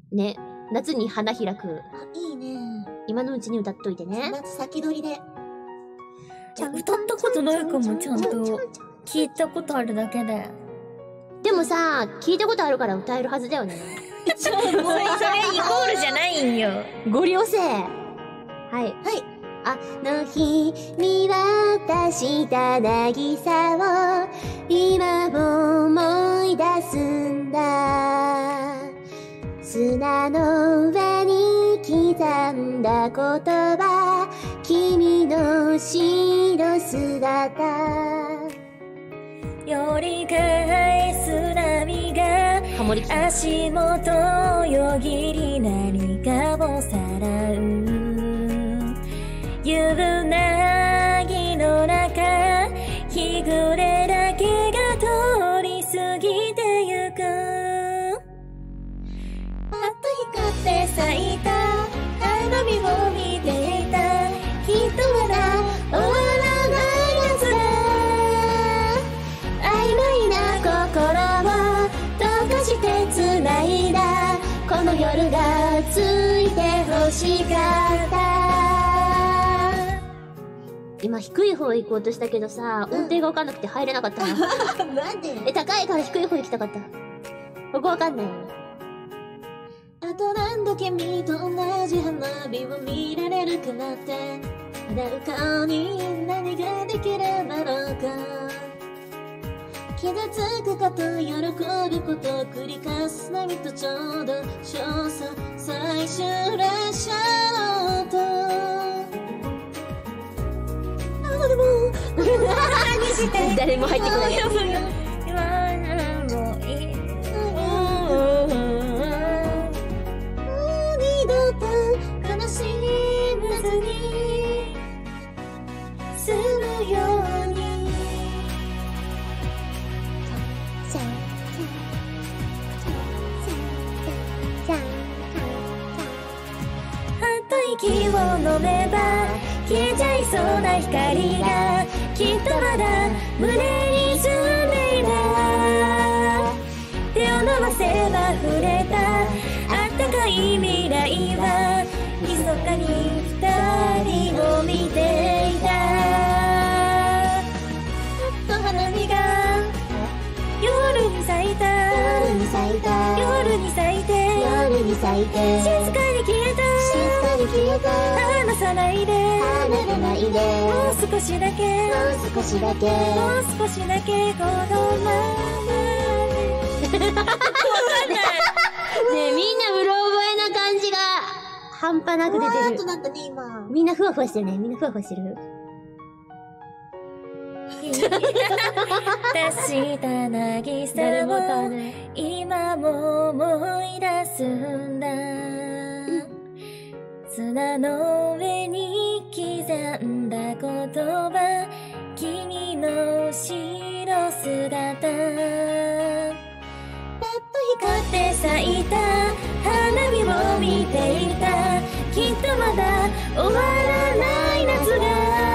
ね。夏に花開く。 あ、いいね。 今のうちに歌っといてね。 夏先取りで。 歌ったことないかも、ちゃんと。聞いたことあるだけで。 でもさ、聞いたことあるから歌えるはずだよね。 それイコールじゃないんよ。 ご了承。はい。 はい。 あの日見渡した渚を今も思い出すんだ。砂の上に刻んだ言葉、君の白姿。 より返す波が足元をよぎり何かをさらう。夕なぎの中、日暮れだけが通り過ぎてゆく。 パッと光って咲いた花火を見ていた。きっとまだ終わらない夏だ。曖昧な心を溶かして繋いだ。この夜がついて欲しかった。 今低い方行こうとしたけどさ、音程がわかんなくて入れなかったな。 なんで？ 高いから低い方行きたかった。ここわかんないよね。 あと何度君と同じ花火を見られるかなって。誰かに何ができるだろうか。傷つくこと喜ぶこと繰り返す波とちょうど勝訴最終列車の音。でも何して誰も入ってこない。 二度と悲しまずに済むように。 はっと息を飲めば消えちゃいそうな光がきっとまだ胸に住んでいた。手を伸ばせば触れたあったかい未来は密かに二人を見ていた。 と花火が夜に咲いた夜に咲いた夜に咲いて夜に咲いて静かに消えた静かに消えた。 離さないで離れないでもう少しだけもう少しだけもう少しだけこのままねえ、みんなうろ覚えな感じが半端なく出ふわーっててる。 なったね今。 みんなふわふわしてるね。みんなふわふわしてる。 出した渚を今も思い出すんだ。砂の上に刻んだ言葉、君の白姿。 パッと光って咲いた花火を見ていた。きっとまだ終わらない夏が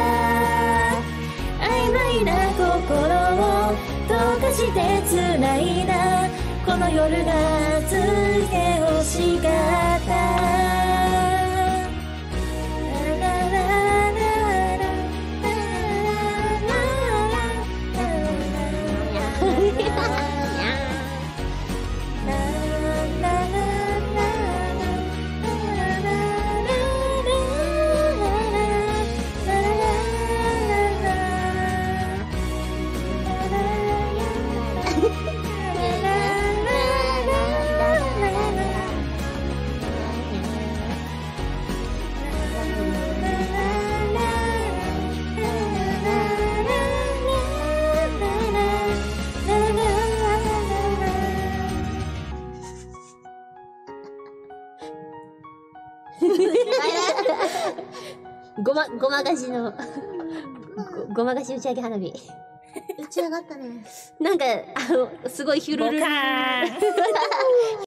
曖昧な心を溶かして繋いだ。この夜がついて欲しかった。 ごまかしの、ごまかし打ち上げ花火。 打ち上がったね。 なんか、すごいヒュルルル。